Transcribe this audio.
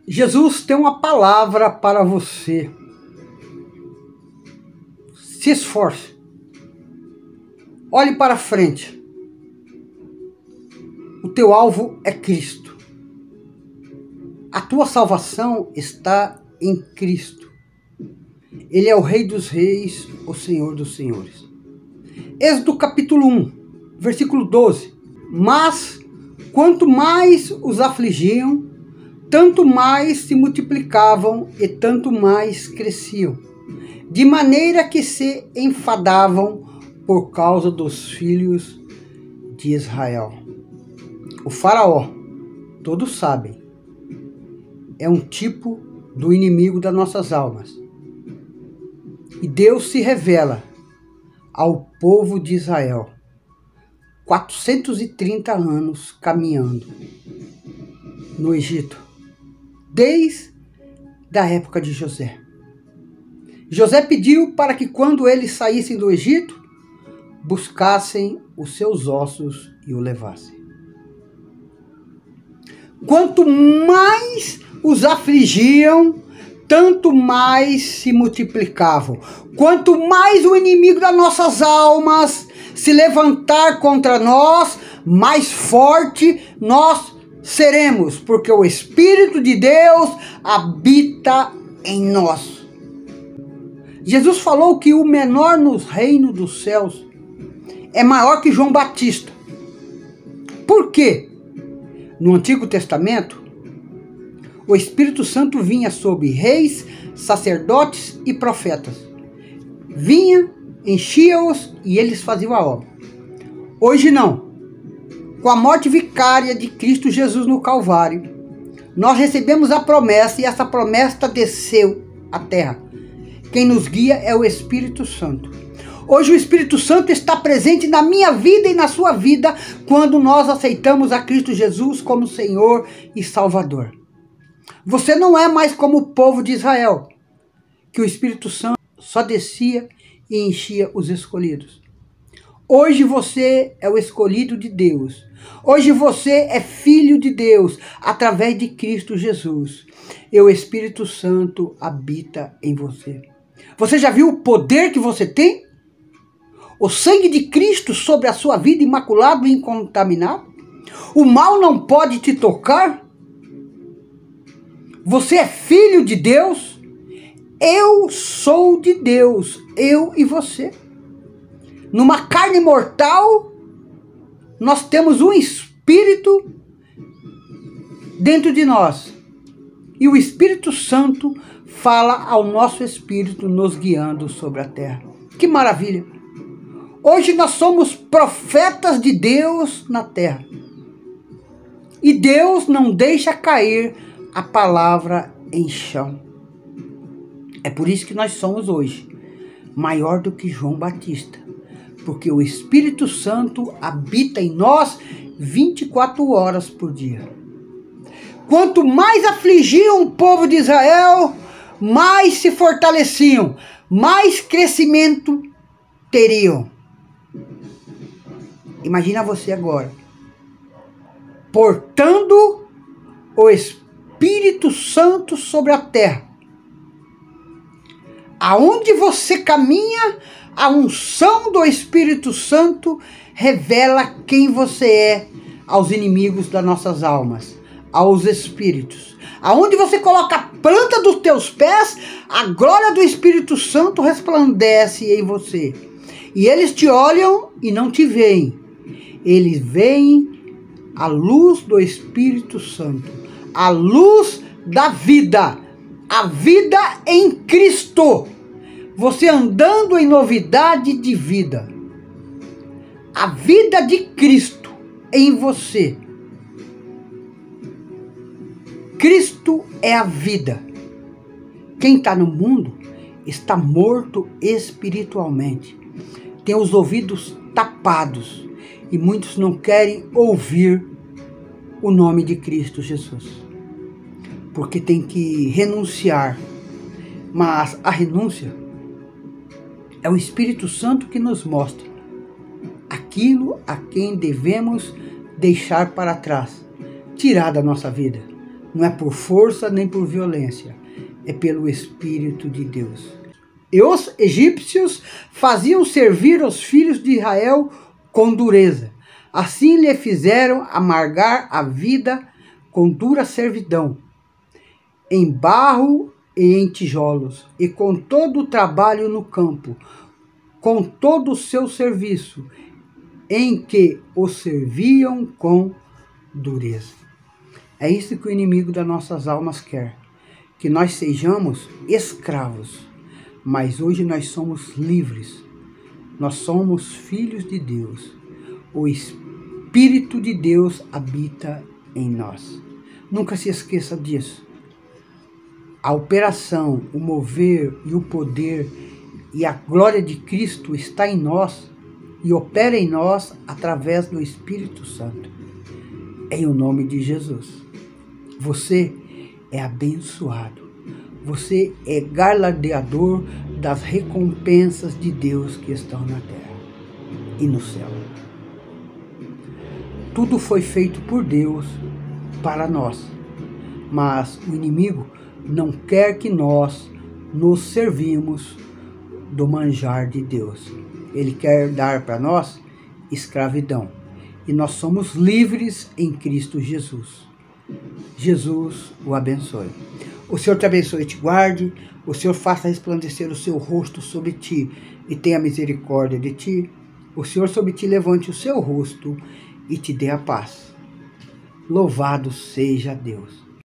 Jesus tem uma palavra para você. Se esforce. Olhe para frente. O teu alvo é Cristo. A tua salvação está em Cristo. Ele é o Rei dos Reis, o Senhor dos Senhores. Êxodo capítulo 1, versículo 12. Mas, quanto mais os afligiam, tanto mais se multiplicavam e tanto mais cresciam, de maneira que se enfadavam por causa dos filhos de Israel. O faraó, todos sabem, é um tipo do inimigo das nossas almas. E Deus se revela ao povo de Israel, 430 anos caminhando no Egito, desde a época de José. José pediu para que quando eles saíssem do Egito, buscassem os seus ossos e o levassem. Quanto mais os afligiam, tanto mais se multiplicavam. Quanto mais o inimigo das nossas almas se levantar contra nós, mais forte nós seremos, porque o Espírito de Deus habita em nós. Jesus falou que o menor no reino dos céus é maior que João Batista. Por quê? No Antigo Testamento, o Espírito Santo vinha sobre reis, sacerdotes e profetas. Vinha, enchia-os e eles faziam a obra. Hoje não. Com a morte vicária de Cristo Jesus no Calvário, nós recebemos a promessa e essa promessa desceu à terra. Quem nos guia é o Espírito Santo. Hoje o Espírito Santo está presente na minha vida e na sua vida quando nós aceitamos a Cristo Jesus como Senhor e Salvador. Você não é mais como o povo de Israel, que o Espírito Santo só descia e enchia os escolhidos. Hoje você é o escolhido de Deus. Hoje você é filho de Deus através de Cristo Jesus. E o Espírito Santo habita em você. Você já viu o poder que você tem? O sangue de Cristo sobre a sua vida imaculado e incontaminado? O mal não pode te tocar? Você é filho de Deus? Eu sou de Deus, eu e você. Numa carne mortal, nós temos um espírito dentro de nós. E o Espírito Santo fala ao nosso espírito nos guiando sobre a terra. Que maravilha! Hoje nós somos profetas de Deus na terra. E Deus não deixa cair a palavra em chão. É por isso que nós somos hoje maior do que João Batista. Porque o Espírito Santo habita em nós 24 horas por dia. Quanto mais afligiam o povo de Israel, mais se fortaleciam, mais crescimento teriam. Imagina você agora, portando o Espírito Santo sobre a terra. Aonde você caminha, a unção do Espírito Santo revela quem você é aos inimigos das nossas almas, aos espíritos. Aonde você coloca a planta dos teus pés, a glória do Espírito Santo resplandece em você. E eles te olham e não te veem. Eles veem a luz do Espírito Santo, a luz da vida, a vida em Cristo. Você andando em novidade de vida. A vida de Cristo em você. Cristo é a vida. Quem está no mundo está morto espiritualmente. Tem os ouvidos tapados. E muitos não querem ouvir o nome de Cristo Jesus. Porque tem que renunciar. Mas a renúncia é o Espírito Santo que nos mostra aquilo a quem devemos deixar para trás, tirar da nossa vida. Não é por força nem por violência, é pelo Espírito de Deus. E os egípcios faziam servir os filhos de Israel com dureza. Assim lhe fizeram amargar a vida com dura servidão, em barro e em tijolos, e com todo o trabalho no campo, com todo o seu serviço, em que os serviam com dureza. É isso que o inimigo das nossas almas quer, que nós sejamos escravos, mas hoje nós somos livres, nós somos filhos de Deus, o Espírito de Deus habita em nós. Nunca se esqueça disso. A operação, o mover e o poder e a glória de Cristo está em nós e opera em nós através do Espírito Santo. Em o nome de Jesus. Você é abençoado. Você é galardeador das recompensas de Deus que estão na terra e no céu. Tudo foi feito por Deus para nós, mas o inimigo não quer que nós nos servimos do manjar de Deus. Ele quer dar para nós escravidão. E nós somos livres em Cristo Jesus. Jesus o abençoe. O Senhor te abençoe e te guarde. O Senhor faça resplandecer o seu rosto sobre ti e tenha misericórdia de ti. O Senhor sobre ti levante o seu rosto e te dê a paz. Louvado seja Deus.